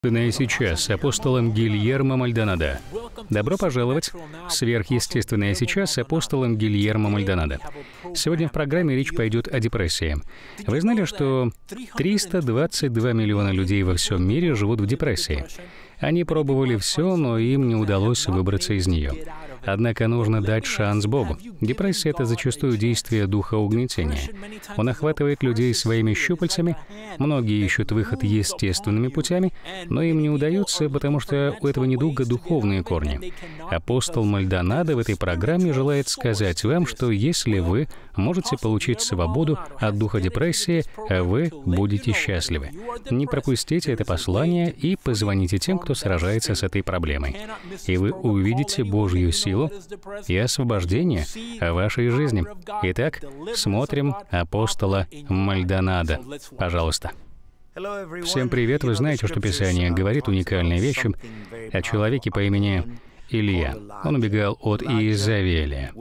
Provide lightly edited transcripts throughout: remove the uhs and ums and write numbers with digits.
Сейчас» с апостолом Гильермо Мальдонадо. Добро пожаловать в «Сверхъестественное сейчас» с апостолом Гильермо Мальдонадо. Сегодня в программе речь пойдет о депрессии. Вы знали, что 322 миллиона людей во всем мире живут в депрессии? Они пробовали все, но им не удалось выбраться из нее. Однако нужно дать шанс Богу. Депрессия — это зачастую действие духа угнетения. Он охватывает людей своими щупальцами. Многие ищут выход естественными путями, но им не удается, потому что у этого недуга духовные корни. Апостол Мальдонадо в этой программе желает сказать вам, что если вы можете получить свободу от духа депрессии, вы будете счастливы. Не пропустите это послание и позвоните тем, кто сражается с этой проблемой. И вы увидите Божью силу и освобождение в вашей жизни. Итак, смотрим апостола Мальдонадо. Пожалуйста. Всем привет! Вы знаете, что Писание говорит уникальные вещи о человеке по имени Илья. Он убегал от Иезавели.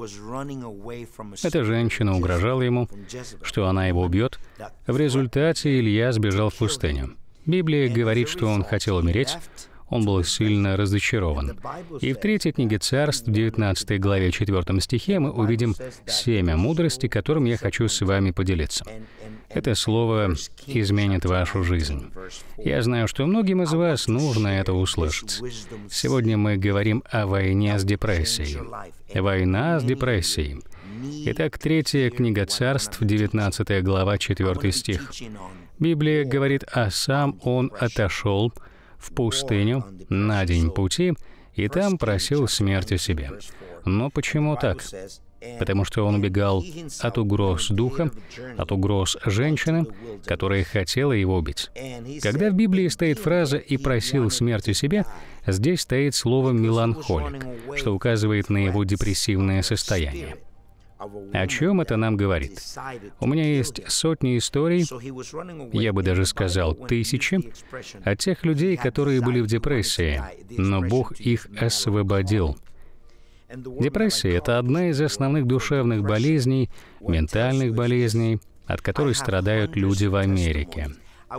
Эта женщина угрожала ему, что она его убьет. В результате Илья сбежал в пустыню. Библия говорит, что он хотел умереть. Он был сильно разочарован. И в 3 книге Царств, 19 главе 4 стихе, мы увидим семя мудрости, которым я хочу с вами поделиться. Это слово изменит вашу жизнь. Я знаю, что многим из вас нужно это услышать. Сегодня мы говорим о войне с депрессией. Война с депрессией. Итак, 3 книга Царств, 19 глава, 4 стих. Библия говорит, а сам он отошел в пустыню на день пути, и там просил смерти себе. Но почему так? Потому что он убегал от угроз духа, от угроз женщины, которая хотела его убить. Когда в Библии стоит фраза «и просил смерти себе», здесь стоит слово «меланхолик», что указывает на его депрессивное состояние. О чем это нам говорит? У меня есть сотни историй, я бы даже сказал тысячи, от тех людей, которые были в депрессии, но Бог их освободил. Депрессия — это одна из основных душевных болезней, ментальных болезней, от которой страдают люди в Америке.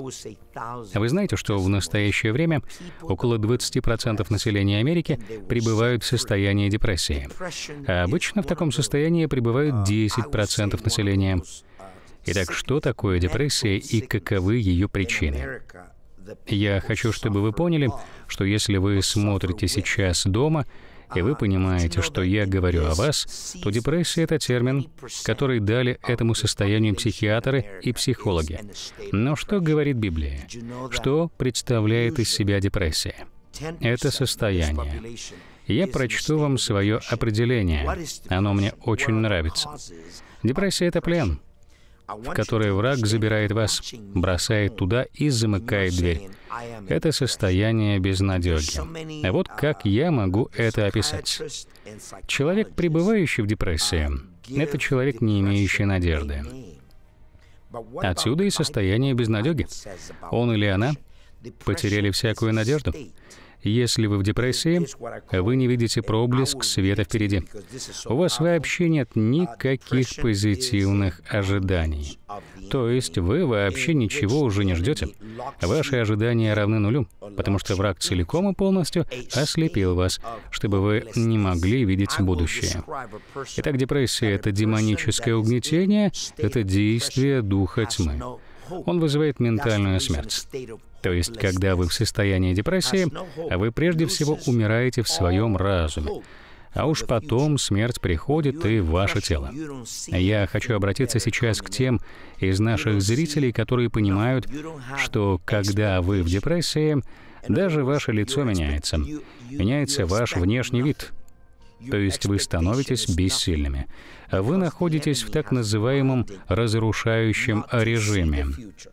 Вы знаете, что в настоящее время около 20% населения Америки пребывают в состоянии депрессии. А обычно в таком состоянии пребывают 10% населения. Итак, что такое депрессия и каковы ее причины? Я хочу, чтобы вы поняли, что если вы смотрите сейчас дома, и вы понимаете, что я говорю о вас, то депрессия — это термин, который дали этому состоянию психиатры и психологи. Но что говорит Библия? Что представляет из себя депрессия? Это состояние. Я прочту вам свое определение. Оно мне очень нравится. Депрессия — это плен, в который враг забирает вас, бросает туда и замыкает дверь. Это состояние безнадёги. А вот как я могу это описать? Человек, пребывающий в депрессии, это человек, не имеющий надежды. Отсюда и состояние безнадёги. Он или она потеряли всякую надежду. Если вы в депрессии, вы не видите проблеск света впереди. У вас вообще нет никаких позитивных ожиданий. То есть вы вообще ничего уже не ждете. Ваши ожидания равны нулю, потому что враг целиком и полностью ослепил вас, чтобы вы не могли видеть будущее. Итак, депрессия — это демоническое угнетение, это действие духа тьмы. Он вызывает ментальную смерть. То есть, когда вы в состоянии депрессии, вы прежде всего умираете в своем разуме, а уж потом смерть приходит и в ваше тело. Я хочу обратиться сейчас к тем из наших зрителей, которые понимают, что когда вы в депрессии, даже ваше лицо меняется. Меняется ваш внешний вид. То есть вы становитесь бессильными. Вы находитесь в так называемом разрушающем режиме.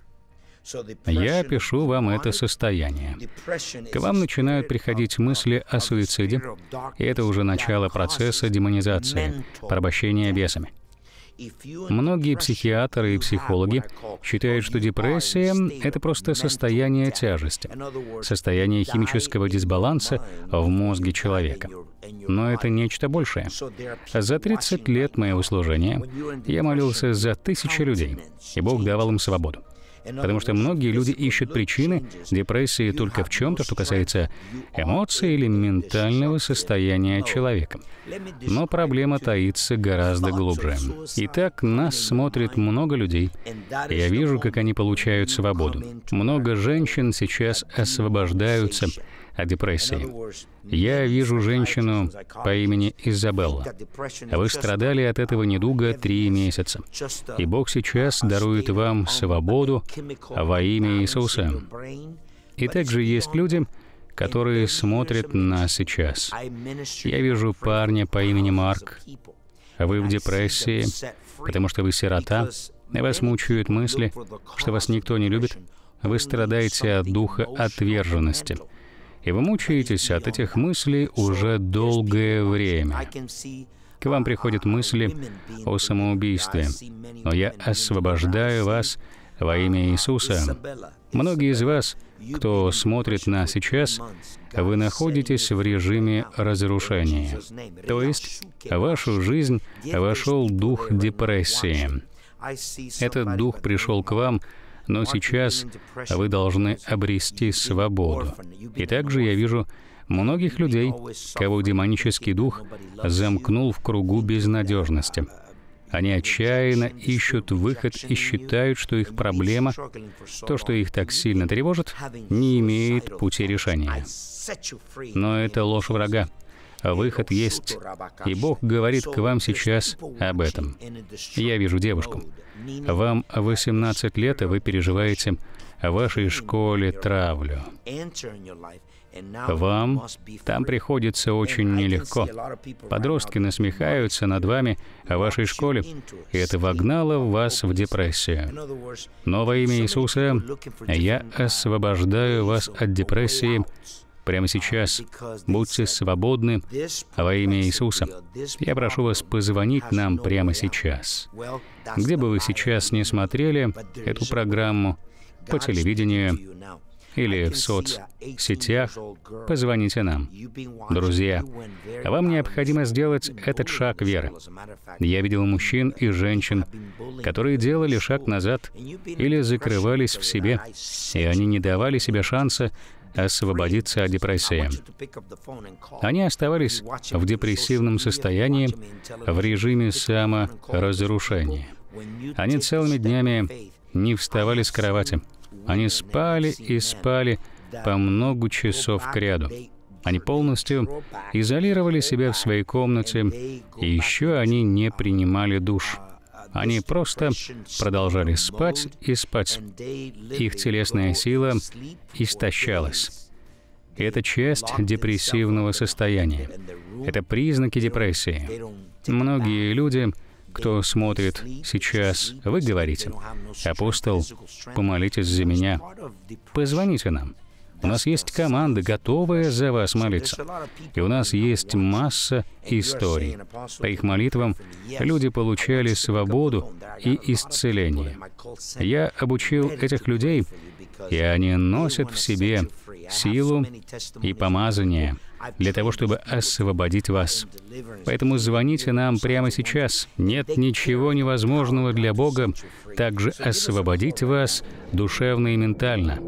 Я опишу вам это состояние. К вам начинают приходить мысли о суициде, и это уже начало процесса демонизации, порабощения бесами. Многие психиатры и психологи считают, что депрессия — это просто состояние тяжести, состояние химического дисбаланса в мозге человека. Но это нечто большее. За 30 лет моего служения я молился за тысячи людей, и Бог давал им свободу. Потому что многие люди ищут причины депрессии только в чем-то, что касается эмоций или ментального состояния человека. Но проблема таится гораздо глубже. Итак, нас смотрит много людей. Я вижу, как они получают свободу. Много женщин сейчас освобождаются от депрессии. Я вижу женщину по имени Изабелла. Вы страдали от этого недуга 3 месяца. И Бог сейчас дарует вам свободу во имя Иисуса. И также есть люди, которые смотрят нас сейчас. Я вижу парня по имени Марк. Вы в депрессии, потому что вы сирота. Вас мучают мысли, что вас никто не любит. Вы страдаете от духа отверженности. И вы мучаетесь от этих мыслей уже долгое время. К вам приходят мысли о самоубийстве. Но я освобождаю вас во имя Иисуса. Многие из вас, кто смотрит нас сейчас, вы находитесь в режиме разрушения. То есть в вашу жизнь вошел дух депрессии. Этот дух пришел к вам, но сейчас вы должны обрести свободу. И также я вижу многих людей, кого демонический дух замкнул в кругу безнадежности. Они отчаянно ищут выход и считают, что их проблема, то, что их так сильно тревожит, не имеет пути решения. Но это ложь врага. Выход есть, и Бог говорит к вам сейчас об этом. Я вижу девушку. Вам 18 лет, и вы переживаете в вашей школе травлю. Вам там приходится очень нелегко. Подростки насмехаются над вами в вашей школе, и это вогнало вас в депрессию. Но во имя Иисуса я освобождаю вас от депрессии прямо сейчас. Будьте свободны во имя Иисуса. Я прошу вас позвонить нам прямо сейчас. Где бы вы сейчас не смотрели эту программу, по телевидению или в соцсетях, позвоните нам. Друзья, вам необходимо сделать этот шаг веры. Я видел мужчин и женщин, которые делали шаг назад или закрывались в себе, и они не давали себе шанса освободиться от депрессии. Они оставались в депрессивном состоянии, в режиме саморазрушения. Они целыми днями не вставали с кровати. Они спали и спали по много часов кряду. Они полностью изолировали себя в своей комнате, и еще они не принимали душ. Они просто продолжали спать и спать. Их телесная сила истощалась. Это часть депрессивного состояния. Это признаки депрессии. Многие люди, кто смотрит сейчас, вы говорите: «Апостол, помолитесь за меня». Позвоните нам. У нас есть команда, готовая за вас молиться. И у нас есть масса историй. По их молитвам люди получали свободу и исцеление. Я обучил этих людей, и они носят в себе силу и помазание для того, чтобы освободить вас. Поэтому звоните нам прямо сейчас. Нет ничего невозможного для Бога также освободить вас душевно и ментально.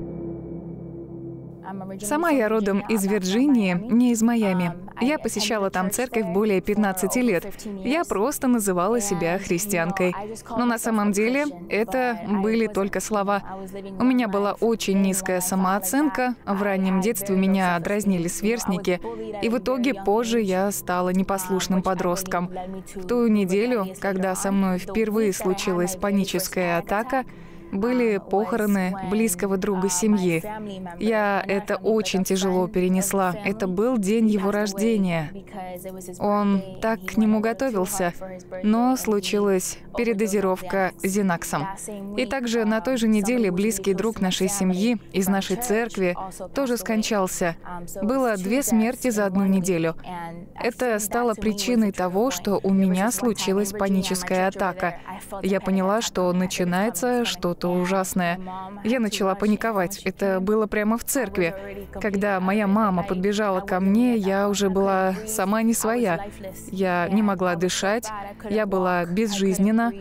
Сама я родом из Вирджинии, не из Майами. Я посещала там церковь более 15 лет. Я просто называла себя христианкой. Но на самом деле это были только слова. У меня была очень низкая самооценка. В раннем детстве меня дразнили сверстники. И в итоге позже я стала непослушным подростком. В ту неделю, когда со мной впервые случилась паническая атака, были похороны близкого друга семьи. Я это очень тяжело перенесла. Это был день его рождения. Он так к нему готовился, но случилась передозировка Зинаксом. И также на той же неделе близкий друг нашей семьи из нашей церкви тоже скончался. Было 2 смерти за одну неделю. Это стало причиной того, что у меня случилась паническая атака. Я поняла, что начинается что-то что-то ужасное. Я начала паниковать. Это было прямо в церкви. Когда моя мама подбежала ко мне, я уже была сама не своя. Я не могла дышать, я была безжизненна.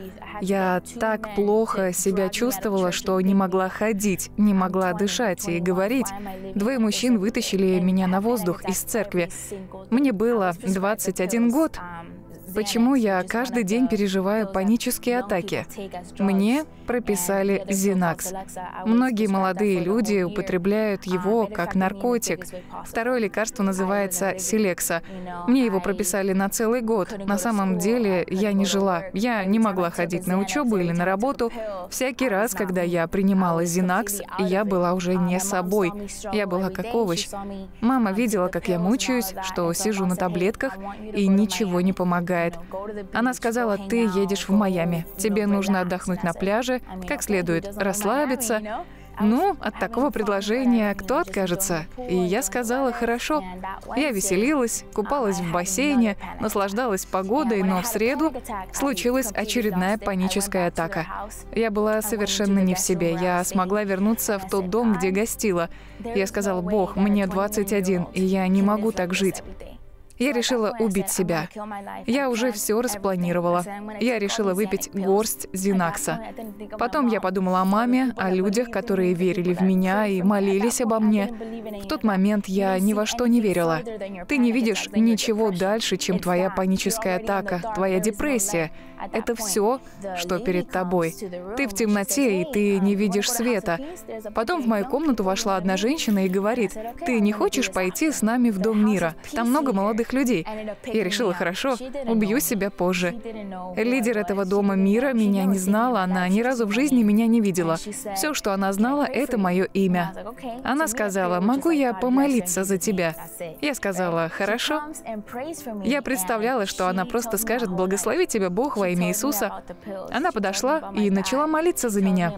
Я так плохо себя чувствовала, что не могла ходить, не могла дышать и говорить. Двое мужчин вытащили меня на воздух из церкви. Мне было 21 год. Почему я каждый день переживаю панические атаки? Мне прописали Xanax. Многие молодые люди употребляют его как наркотик. Второе лекарство называется Celexa. Мне его прописали на целый год. На самом деле я не жила. Я не могла ходить на учебу или на работу. Всякий раз, когда я принимала Xanax, я была уже не собой. Я была как овощ. Мама видела, как я мучаюсь, что сижу на таблетках, и ничего не помогает. Она сказала: ты едешь в Майами, тебе нужно отдохнуть на пляже, как следует расслабиться. Ну, от такого предложения кто откажется? И я сказала: хорошо. Я веселилась, купалась в бассейне, наслаждалась погодой, но в среду случилась очередная паническая атака. Я была совершенно не в себе. Я смогла вернуться в тот дом, где гостила. Я сказала: Бог, мне 21, и я не могу так жить. Я решила убить себя. Я уже все распланировала. Я решила выпить горсть Xanax. Потом я подумала о маме, о людях, которые верили в меня и молились обо мне. В тот момент я ни во что не верила. Ты не видишь ничего дальше, чем твоя паническая атака, твоя депрессия. Это все, что перед тобой. Ты в темноте, и ты не видишь света. Потом в мою комнату вошла одна женщина и говорит: ты не хочешь пойти с нами в Дом мира? Там много молодых людей. Я решила: хорошо, убью себя позже. Лидер этого Дома мира меня не знала, она ни разу в жизни меня не видела. Все, что она знала, это мое имя. Она сказала: могу я помолиться за тебя? Я сказала: хорошо. Я представляла, что она просто скажет: благослови тебя Бог во имя Иисуса. Она подошла и начала молиться за меня.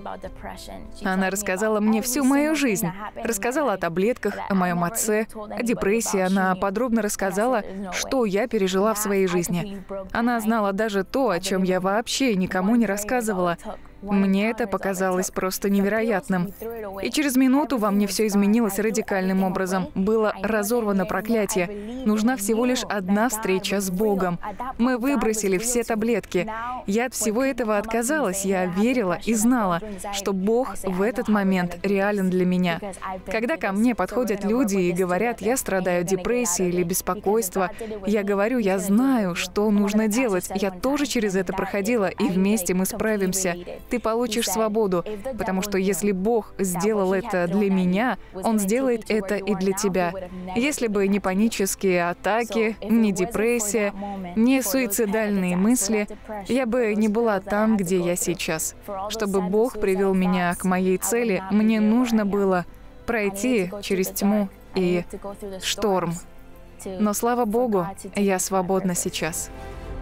Она рассказала мне всю мою жизнь. Рассказала о таблетках, о моем отце, о депрессии. Она подробно рассказала, что я пережила в своей жизни. Она знала даже то, о чем я вообще никому не рассказывала. Мне это показалось просто невероятным. И через минуту во мне все изменилось радикальным образом. Было разорвано проклятие. Нужна всего лишь одна встреча с Богом. Мы выбросили все таблетки. Я от всего этого отказалась. Я верила и знала, что Бог в этот момент реален для меня. Когда ко мне подходят люди и говорят: я страдаю депрессией или беспокойством, я говорю: я знаю, что нужно делать. Я тоже через это проходила, и вместе мы справимся. Ты получишь свободу, потому что если Бог сделал это для меня, Он сделает это и для тебя. Если бы не панические атаки, не депрессия, не суицидальные мысли, я бы не была там, где я сейчас. Чтобы Бог привел меня к моей цели, мне нужно было пройти через тьму и шторм. Но, слава Богу, я свободна сейчас.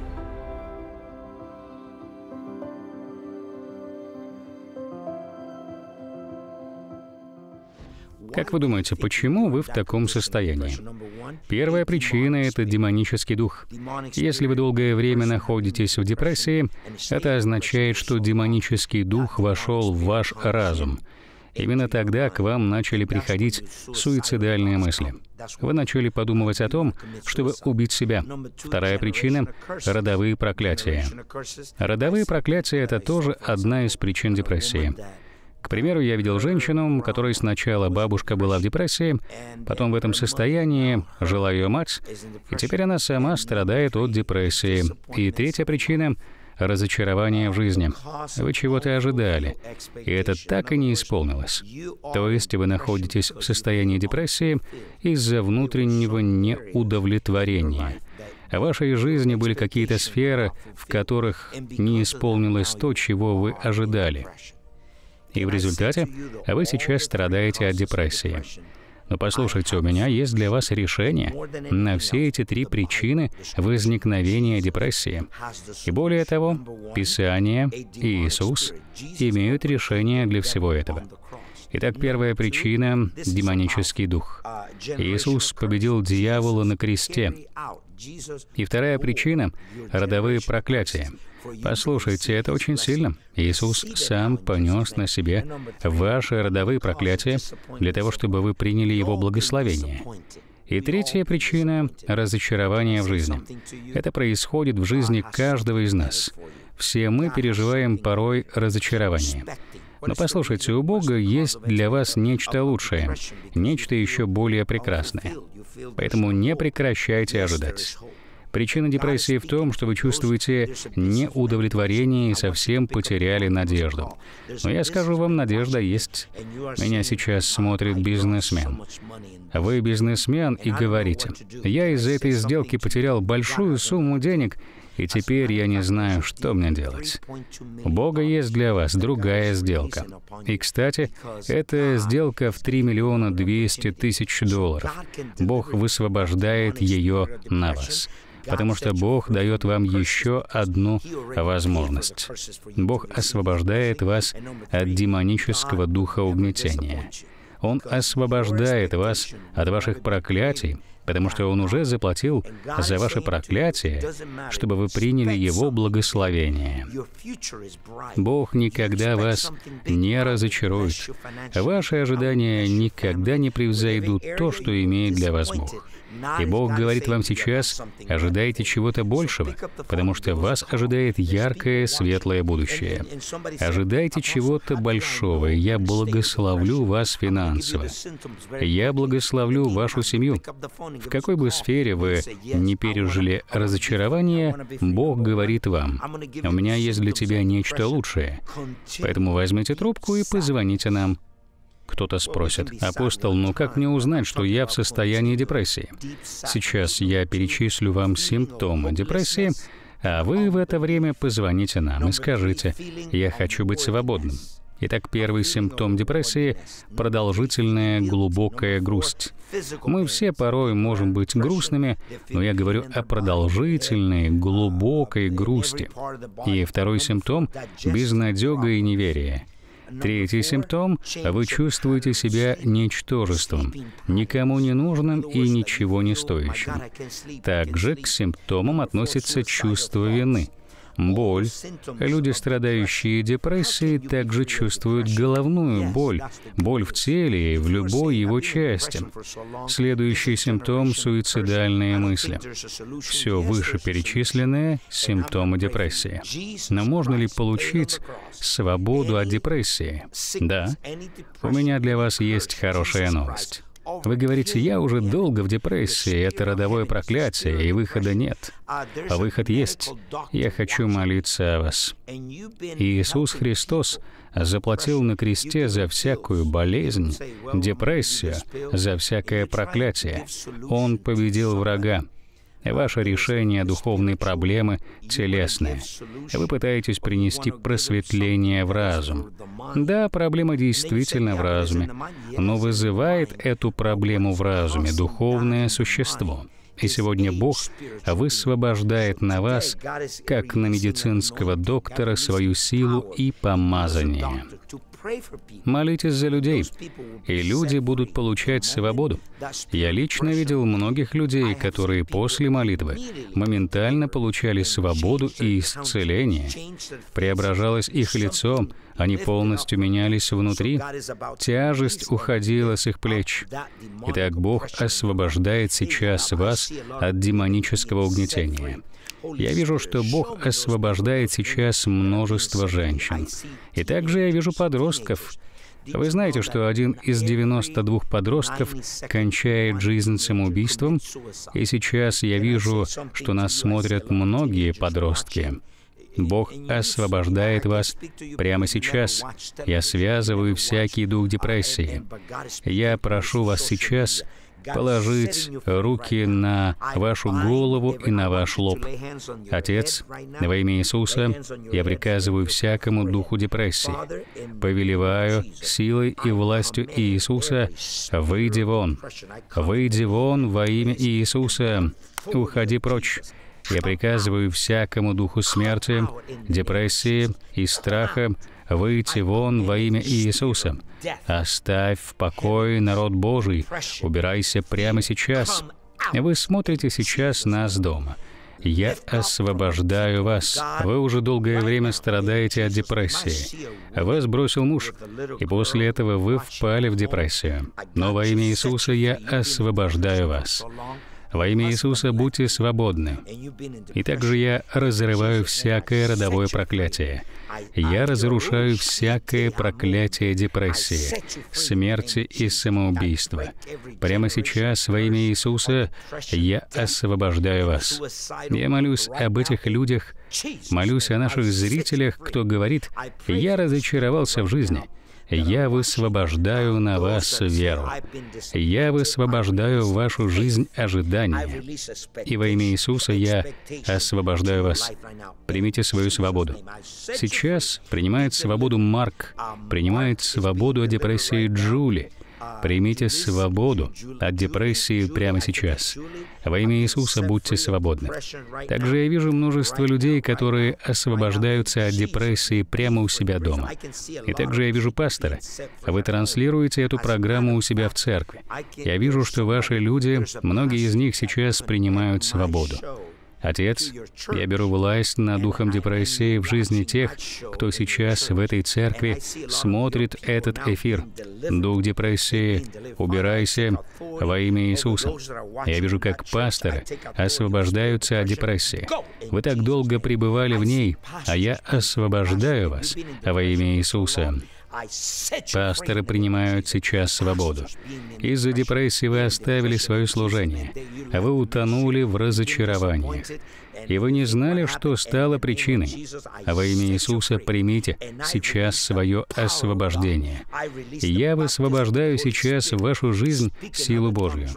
Как вы думаете, почему вы в таком состоянии? Первая причина — это демонический дух. Если вы долгое время находитесь в депрессии, это означает, что демонический дух вошел в ваш разум. Именно тогда к вам начали приходить суицидальные мысли. Вы начали подумывать о том, чтобы убить себя. Вторая причина — родовые проклятия. Родовые проклятия — это тоже одна из причин депрессии. К примеру, я видел женщину, которой сначала бабушка была в депрессии, потом в этом состоянии жила ее мать, и теперь она сама страдает от депрессии. И третья причина — разочарование в жизни. Вы чего-то ожидали, и это так и не исполнилось. То есть вы находитесь в состоянии депрессии из-за внутреннего неудовлетворения. В вашей жизни были какие-то сферы, в которых не исполнилось то, чего вы ожидали. И в результате вы сейчас страдаете от депрессии. Но послушайте, у меня есть для вас решение на все эти три причины возникновения депрессии. И более того, Писание и Иисус имеют решение для всего этого. Итак, первая причина — демонический дух. Иисус победил дьявола на кресте. И вторая причина — родовые проклятия. Послушайте, это очень сильно. Иисус сам понес на себе ваши родовые проклятия для того, чтобы вы приняли Его благословение. И третья причина — разочарование в жизни. Это происходит в жизни каждого из нас. Все мы переживаем порой разочарование. Но послушайте, у Бога есть для вас нечто лучшее, нечто еще более прекрасное. Поэтому не прекращайте ожидать. Причина депрессии в том, что вы чувствуете неудовлетворение и совсем потеряли надежду. Но я скажу вам, надежда есть. Меня сейчас смотрит бизнесмен. Вы бизнесмен и говорите: «Я из-за этой сделки потерял большую сумму денег, и теперь я не знаю, что мне делать». У Бога есть для вас другая сделка. И, кстати, это сделка в $3 200 000. Бог высвобождает ее на вас. Потому что Бог дает вам еще одну возможность. Бог освобождает вас от демонического духа угнетения. Он освобождает вас от ваших проклятий, потому что Он уже заплатил за ваши проклятия, чтобы вы приняли Его благословение. Бог никогда вас не разочарует. Ваши ожидания никогда не превзойдут то, что имеет для вас Бог. И Бог говорит вам сейчас: ожидайте чего-то большего, потому что вас ожидает яркое, светлое будущее. Ожидайте чего-то большого, и я благословлю вас финансово. Я благословлю вашу семью. В какой бы сфере вы не пережили разочарование, Бог говорит вам: у меня есть для тебя нечто лучшее. Поэтому возьмите трубку и позвоните нам. Кто-то спросит: «Апостол, ну как мне узнать, что я в состоянии депрессии?» Сейчас я перечислю вам симптомы депрессии, а вы в это время позвоните нам и скажите: «Я хочу быть свободным». Итак, первый симптом депрессии — продолжительная глубокая грусть. Мы все порой можем быть грустными, но я говорю о продолжительной глубокой грусти. И второй симптом — безнадега и неверие. Третий симптом — вы чувствуете себя ничтожеством, никому не нужным и ничего не стоящим. Также к симптомам относится чувство вины. Боль. Люди, страдающие депрессией, также чувствуют головную боль, боль в теле и в любой его части. Следующий симптом — суицидальные мысли. Все вышеперечисленное — симптомы депрессии. Но можно ли получить свободу от депрессии? Да. У меня для вас есть хорошая новость. Вы говорите: «Я уже долго в депрессии, это родовое проклятие, и выхода нет». А выход есть. Я хочу молиться о вас. Иисус Христос заплатил на кресте за всякую болезнь, депрессию, за всякое проклятие. Он победил врага. Ваше решение духовной проблемы телесное. Вы пытаетесь принести просветление в разум. Да, проблема действительно в разуме, но вызывает эту проблему в разуме духовное существо. И сегодня Бог высвобождает на вас, как на медицинского доктора, свою силу и помазание. Молитесь за людей, и люди будут получать свободу. Я лично видел многих людей, которые после молитвы моментально получали свободу и исцеление. Преображалось их лицо, они полностью менялись внутри, тяжесть уходила с их плеч. Итак, Бог освобождает сейчас вас от демонического угнетения. Я вижу, что Бог освобождает сейчас множество женщин. И также я вижу подростков. Вы знаете, что 1 из 92 подростков кончает жизнь самоубийством? И сейчас я вижу, что нас смотрят многие подростки. Бог освобождает вас прямо сейчас. Я связываю всякий дух депрессии. Я прошу вас сейчас положить руки на вашу голову и на ваш лоб. Отец, во имя Иисуса, я приказываю всякому духу депрессии, повелеваю силой и властью Иисуса: выйди вон. Выйди вон во имя Иисуса. Уходи прочь. Я приказываю всякому духу смерти, депрессии и страха выйти вон во имя Иисуса. Оставь в покое народ Божий. Убирайся прямо сейчас. Вы смотрите сейчас нас дома. Я освобождаю вас. Вы уже долгое время страдаете от депрессии. Вас бросил муж, и после этого вы впали в депрессию. Но во имя Иисуса я освобождаю вас. Во имя Иисуса будьте свободны. И также я разрываю всякое родовое проклятие. Я разрушаю всякое проклятие депрессии, смерти и самоубийства. Прямо сейчас во имя Иисуса я освобождаю вас. Я молюсь об этих людях, молюсь о наших зрителях, кто говорит: «Я разочаровался в жизни». Я высвобождаю на вас веру. Я высвобождаю в вашу жизнь ожидания. И во имя Иисуса я освобождаю вас. Примите свою свободу. Сейчас принимает свободу Марк, принимает свободу от депрессии Джули. Примите свободу от депрессии прямо сейчас. Во имя Иисуса будьте свободны. Также я вижу множество людей, которые освобождаются от депрессии прямо у себя дома. И также я вижу пастора. Вы транслируете эту программу у себя в церкви. Я вижу, что ваши люди, многие из них сейчас принимают свободу. Отец, я беру власть над духом депрессии в жизни тех, кто сейчас в этой церкви смотрит этот эфир. Дух депрессии, убирайся во имя Иисуса. Я вижу, как пасторы освобождаются от депрессии. Вы так долго пребывали в ней, а я освобождаю вас во имя Иисуса. Пасторы принимают сейчас свободу. Из-за депрессии вы оставили свое служение, а вы утонули в разочарованиях. И вы не знали, что стало причиной. А во имя Иисуса примите сейчас свое освобождение. Я высвобождаю сейчас в вашу жизнь силу Божью.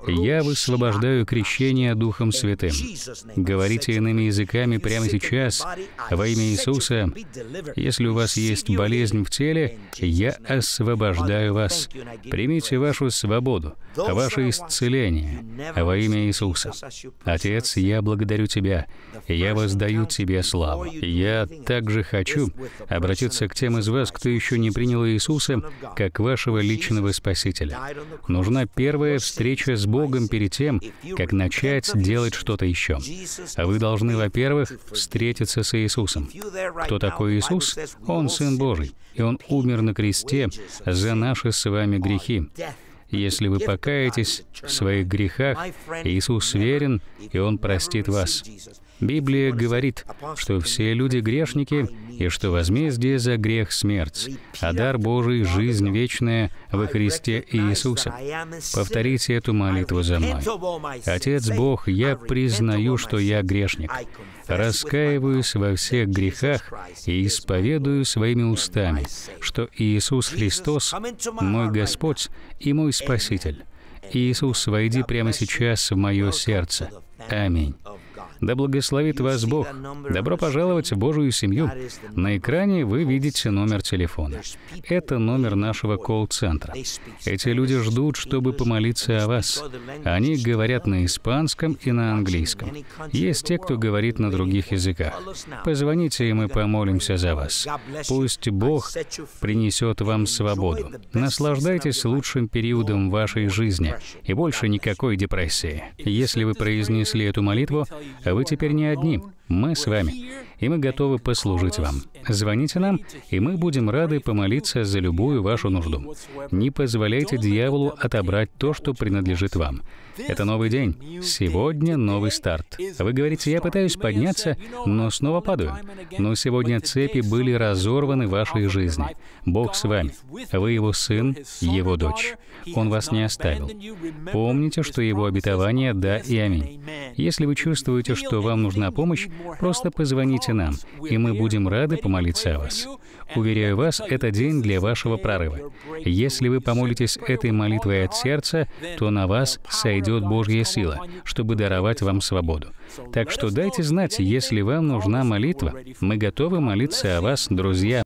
Я высвобождаю крещение Духом Святым. Говорите иными языками прямо сейчас во имя Иисуса. Если у вас есть болезнь в теле, я освобождаю вас. Примите вашу свободу, ваше исцеление во имя Иисуса. Отец, я благодарю Тебя. Я воздаю Тебе славу. Я также хочу обратиться к тем из вас, кто еще не принял Иисуса как вашего личного Спасителя. Нужна первая встреча с Богом перед тем, как начать делать что-то еще. Вы должны, во-первых, встретиться с Иисусом. Кто такой Иисус? Он Сын Божий, и Он умер на кресте за наши с вами грехи. Если вы покаетесь в своих грехах, Иисус верен, и Он простит вас. Библия говорит, что все люди грешники, и что возмездие за грех — смерть, а дар Божий — жизнь вечная во Христе Иисусе. Повторите эту молитву за мной. Отец Бог, я признаю, что я грешник. Раскаиваюсь во всех грехах и исповедую своими устами, что Иисус Христос — мой Господь и мой Спаситель. Иисус, войди прямо сейчас в мое сердце. Аминь. Да благословит вас Бог. Добро пожаловать в Божию семью. На экране вы видите номер телефона. Это номер нашего колл-центра. Эти люди ждут, чтобы помолиться о вас. Они говорят на испанском и на английском. Есть те, кто говорит на других языках. Позвоните, и мы помолимся за вас. Пусть Бог принесет вам свободу. Наслаждайтесь лучшим периодом вашей жизни и больше никакой депрессии. Если вы произнесли эту молитву, вы теперь не одни. Мы с вами, и мы готовы послужить вам. Звоните нам, и мы будем рады помолиться за любую вашу нужду. Не позволяйте дьяволу отобрать то, что принадлежит вам. Это новый день. Сегодня новый старт. Вы говорите: я пытаюсь подняться, но снова падаю. Но сегодня цепи были разорваны в вашей жизни. Бог с вами. Вы Его сын, Его дочь. Он вас не оставил. Помните, что Его обетование — да и аминь. Если вы чувствуете, что вам нужна помощь, просто позвоните нам, и мы будем рады помолиться о вас. Уверяю вас, это день для вашего прорыва. Если вы помолитесь этой молитвой от сердца, то на вас сойдет Божья сила, чтобы даровать вам свободу. Так что дайте знать, если вам нужна молитва. Мы готовы молиться о вас, друзья.